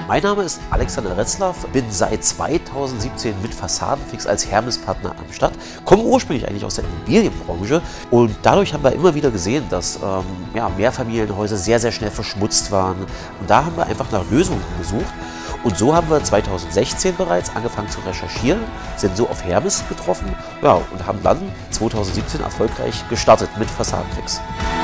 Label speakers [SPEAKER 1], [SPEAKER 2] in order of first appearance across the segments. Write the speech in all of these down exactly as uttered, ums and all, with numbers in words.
[SPEAKER 1] Mein Name ist Alexander Retzlaff, bin seit zweitausendsiebzehn mit Fassadenfix als Hermes-Partner am Start, komme ursprünglich eigentlich aus der Immobilienbranche und dadurch haben wir immer wieder gesehen, dass ähm, ja, Mehrfamilienhäuser sehr, sehr schnell verschmutzt waren und da haben wir einfach nach Lösungen gesucht. Und so haben wir zweitausendsechzehn bereits angefangen zu recherchieren, sind so auf Hermes getroffen, ja, und haben dann zweitausendsiebzehn erfolgreich gestartet mit Fassadenfix.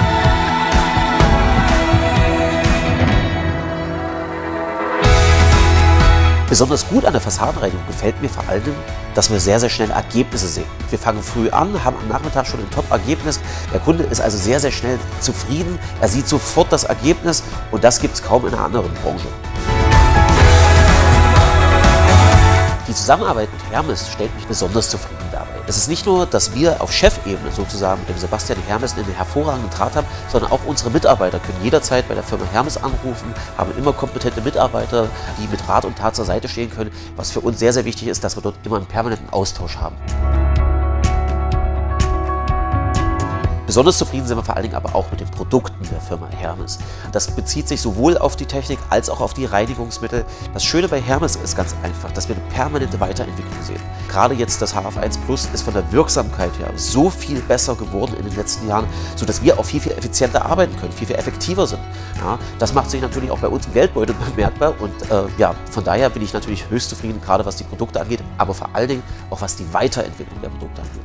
[SPEAKER 1] Besonders gut an der Fassadenreinigung gefällt mir vor allem, dass wir sehr, sehr schnell Ergebnisse sehen. Wir fangen früh an, haben am Nachmittag schon ein Top-Ergebnis. Der Kunde ist also sehr, sehr schnell zufrieden. Er sieht sofort das Ergebnis und das gibt es kaum in einer anderen Branche. Die Zusammenarbeit mit Hermes stellt mich besonders zufrieden dabei. Es ist nicht nur, dass wir auf Chefebene sozusagen mit dem Sebastian Hermes einen hervorragenden Draht haben, sondern auch unsere Mitarbeiter können jederzeit bei der Firma Hermes anrufen, haben immer kompetente Mitarbeiter, die mit Rat und Tat zur Seite stehen können, was für uns sehr, sehr wichtig ist, dass wir dort immer einen permanenten Austausch haben. Besonders zufrieden sind wir vor allen Dingen aber auch mit den Produkten der Firma Hermes. Das bezieht sich sowohl auf die Technik als auch auf die Reinigungsmittel. Das Schöne bei Hermes ist ganz einfach, dass wir eine permanente Weiterentwicklung sehen. Gerade jetzt das H F eins Plus ist von der Wirksamkeit her so viel besser geworden in den letzten Jahren, sodass wir auch viel, viel effizienter arbeiten können, viel, viel effektiver sind. Ja, das macht sich natürlich auch bei uns im Geldbeutel bemerkbar und äh, ja, von daher bin ich natürlich höchst zufrieden, gerade was die Produkte angeht, aber vor allen Dingen auch was die Weiterentwicklung der Produkte angeht.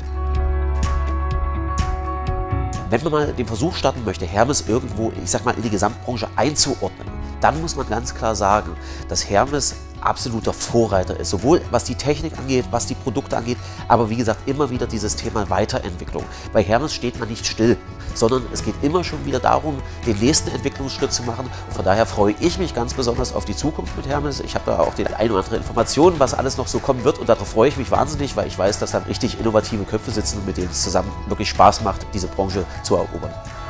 [SPEAKER 1] Wenn man mal den Versuch starten möchte, Hermes irgendwo, ich sag mal, in die Gesamtbranche einzuordnen, dann muss man ganz klar sagen, dass Hermes absoluter Vorreiter ist, sowohl was die Technik angeht, was die Produkte angeht, aber wie gesagt, immer wieder dieses Thema Weiterentwicklung. Bei Hermes steht man nicht still, sondern es geht immer schon wieder darum, den nächsten Entwicklungsschritt zu machen. Und von daher freue ich mich ganz besonders auf die Zukunft mit Hermes. Ich habe da auch die ein oder andere Informationen, was alles noch so kommen wird und darauf freue ich mich wahnsinnig, weil ich weiß, dass da richtig innovative Köpfe sitzen, mit denen es zusammen wirklich Spaß macht, diese Branche zu erobern.